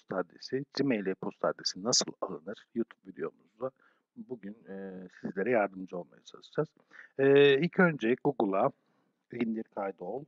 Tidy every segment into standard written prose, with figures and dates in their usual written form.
e-posta adresi, Gmail e-posta adresi nasıl alınır? YouTube videomuzda bugün sizlere yardımcı olmaya çalışacağız. İlk önce Google'a indir kaydol.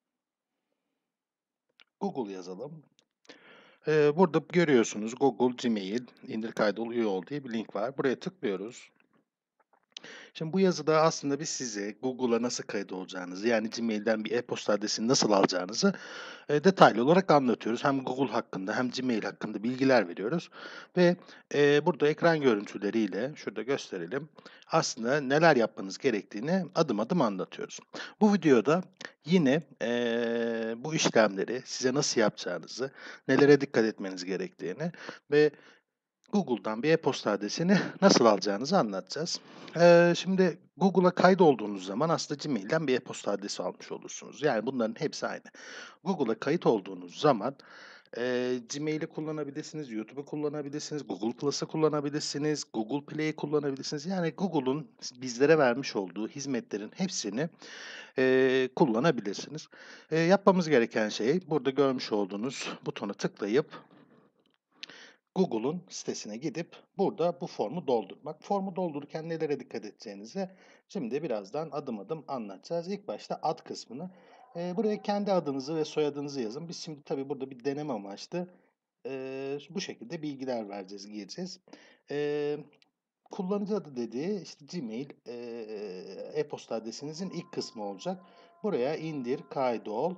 Google yazalım. Burada görüyorsunuz Google, Gmail, indir kaydol, üye ol diye bir link var. Buraya tıklıyoruz. Şimdi bu yazıda aslında biz size Google'a nasıl kayıt olacağınızı, yani Gmail'den bir e-posta adresini nasıl alacağınızı detaylı olarak anlatıyoruz. Hem Google hakkında hem Gmail hakkında bilgiler veriyoruz ve burada ekran görüntüleriyle şurada gösterelim. Aslında neler yapmanız gerektiğini adım adım anlatıyoruz. Bu videoda yine bu işlemleri size nasıl yapacağınızı, nelere dikkat etmeniz gerektiğini ve Google'dan bir e-posta adresini nasıl alacağınızı anlatacağız. Şimdi Google'a kaydolduğunuz zaman aslında Gmail'den bir e-posta adresi almış olursunuz. Yani bunların hepsi aynı. Google'a kayıt olduğunuz zaman Gmail'i kullanabilirsiniz, YouTube'u kullanabilirsiniz, Google Plus'ı kullanabilirsiniz, Google Play'i kullanabilirsiniz. Yani Google'un bizlere vermiş olduğu hizmetlerin hepsini kullanabilirsiniz. Yapmamız gereken şey burada görmüş olduğunuz butona tıklayıp Google'un sitesine gidip burada bu formu doldurmak. Formu doldururken nelere dikkat edeceğinizi şimdi birazdan adım adım anlatacağız. İlk başta ad kısmını. Buraya kendi adınızı ve soyadınızı yazın. Biz şimdi tabii burada bir deneme amaçlı bu şekilde bilgiler vereceğiz, gireceğiz. Eee, Kullanıcı adı dediği işte Gmail e-posta adresinizin ilk kısmı olacak. Buraya indir, kaydol.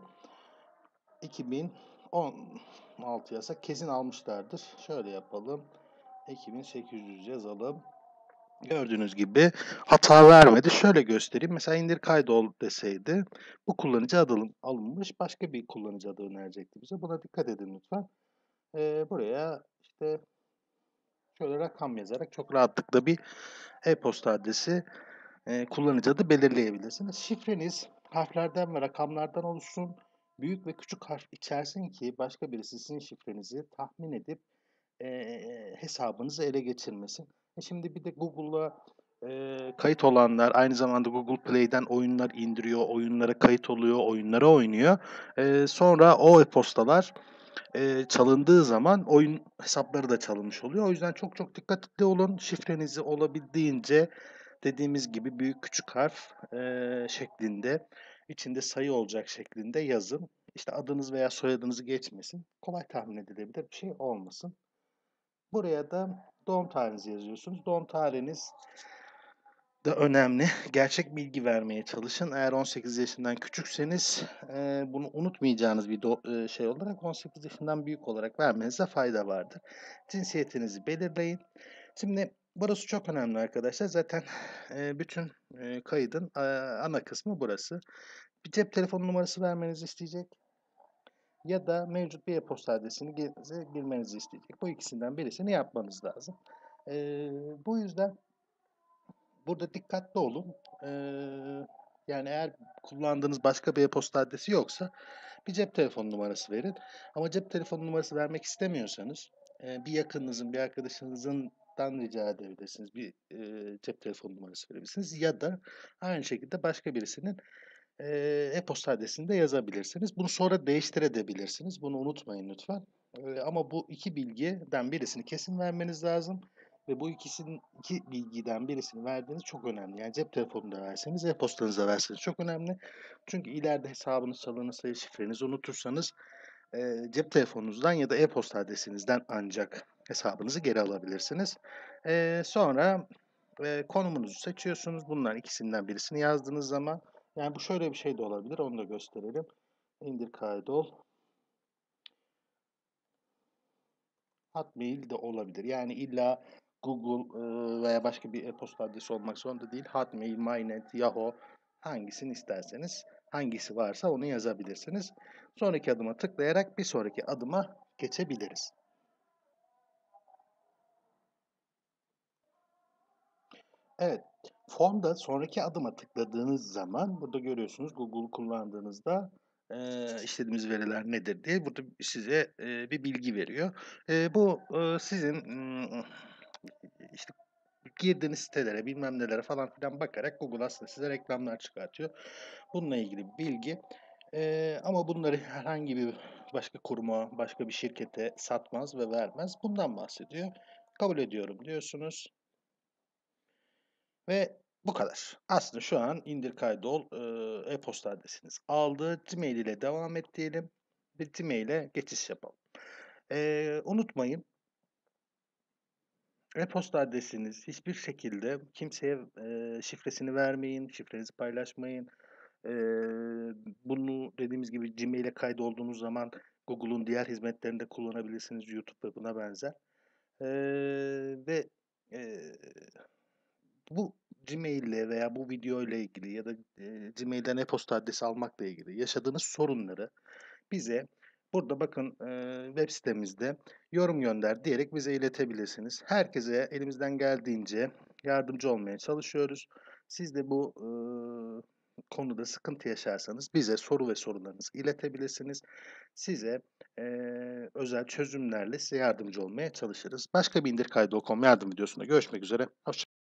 2016 yasak kesin almışlardır. Şöyle yapalım. 2800 yazalım. Gördüğünüz gibi hata vermedi. Şöyle göstereyim. Mesela indir kaydol deseydi bu kullanıcı adı alınmış. Başka bir kullanıcı adı önerecekti bize. Buna dikkat edin lütfen. Buraya işte şöyle rakam yazarak çok rahatlıkla bir e-posta adresi kullanıcı adı belirleyebilirsiniz. Şifreniz harflerden ve rakamlardan oluşsun. Büyük ve küçük harf içersin ki başka birisi sizin şifrenizi tahmin edip hesabınızı ele geçirmesin. Şimdi bir de Google'a kayıt olanlar aynı zamanda Google Play'den oyunlar indiriyor, oyunlara kayıt oluyor, oyunlara oynuyor. Sonra o e-postalar çalındığı zaman oyun hesapları da çalınmış oluyor. O yüzden çok çok dikkatli olun. Şifrenizi olabildiğince dediğimiz gibi büyük küçük harf şeklinde, içinde sayı olacak şeklinde yazın. İşte adınız veya soyadınızı geçmesin. Kolay tahmin edilebilir bir şey olmasın. Buraya da doğum tarihinizi yazıyorsunuz. Doğum tarihiniz de önemli. Gerçek bilgi vermeye çalışın. Eğer 18 yaşından küçükseniz bunu unutmayacağınız bir şey olarak 18 yaşından büyük olarak vermenize fayda vardır. Cinsiyetinizi belirleyin. Şimdi burası çok önemli arkadaşlar. Zaten bütün kaydın ana kısmı burası. Bir cep telefonu numarası vermenizi isteyecek ya da mevcut bir e-posta adresini girmenizi isteyecek. Bu ikisinden birisini yapmanız lazım. Bu yüzden burada dikkatli olun. Yani eğer kullandığınız başka bir e-posta adresi yoksa bir cep telefonu numarası verin. Ama cep telefonu numarası vermek istemiyorsanız bir yakınınızın, bir arkadaşınızdan rica edebilirsiniz. Bir cep telefonu numarası verebilirsiniz. Ya da aynı şekilde başka birisinin e-posta adresini de yazabilirsiniz. Bunu sonra değiştirebilirsiniz. Bunu unutmayın lütfen. Ama bu iki bilgiden birisini kesin vermeniz lazım. Ve bu iki bilgiden birisini verdiğiniz çok önemli. Yani cep telefonunu da verseniz, e-postanızı da verseniz çok önemli. Çünkü ileride hesabınız çalınırsa, şifrenizi unutursanız cep telefonunuzdan ya da e-posta adresinizden ancak hesabınızı geri alabilirsiniz. Sonra konumunuzu seçiyorsunuz. Bunların ikisinden birisini yazdığınız zaman yani bu şöyle bir şey de olabilir. Onu da gösterelim. İndir kaydol. Hotmail de olabilir. Yani illa Google veya başka bir e-posta adresi olmak zorunda değil. Hotmail, MyNet, Yahoo hangisini isterseniz, hangisi varsa onu yazabilirsiniz. Sonraki adıma tıklayarak bir sonraki adıma geçebiliriz. Evet, formda sonraki adıma tıkladığınız zaman burada görüyorsunuz Google kullandığınızda işlediğimiz veriler nedir diye burada size bir bilgi veriyor. Bu sizin işte girdiğiniz sitelere bilmem nelere falan filan bakarak Google aslında size reklamlar çıkartıyor. Bununla ilgili bir bilgi. Ama bunları herhangi bir başka kuruma, başka bir şirkete satmaz ve vermez. Bundan bahsediyor. Kabul ediyorum diyorsunuz ve bu kadar. Aslında şu an indir kaydol e-posta adresiniz aldı. Gmail ile devam et diyelim ve Gmail'e geçiş yapalım. Unutmayın, e-posta adresiniz hiçbir şekilde kimseye şifresini vermeyin, şifrenizi paylaşmayın. Bunu dediğimiz gibi Gmail'e kaydolduğunuz zaman Google'un diğer hizmetlerini de kullanabilirsiniz. YouTube ve buna benzer. Ve eee, bu Gmail'le veya bu video ile ilgili ya da Gmail'den e-posta adresi almakla ilgili yaşadığınız sorunları bize burada bakın web sitemizde yorum gönder diyerek bize iletebilirsiniz. Herkese elimizden geldiğince yardımcı olmaya çalışıyoruz. Siz de bu konuda sıkıntı yaşarsanız bize soru ve sorunlarınızı iletebilirsiniz. Size özel çözümlerle size yardımcı olmaya çalışırız. Başka bir indir kaydı.com yardım videosunda görüşmek üzere. Hoşça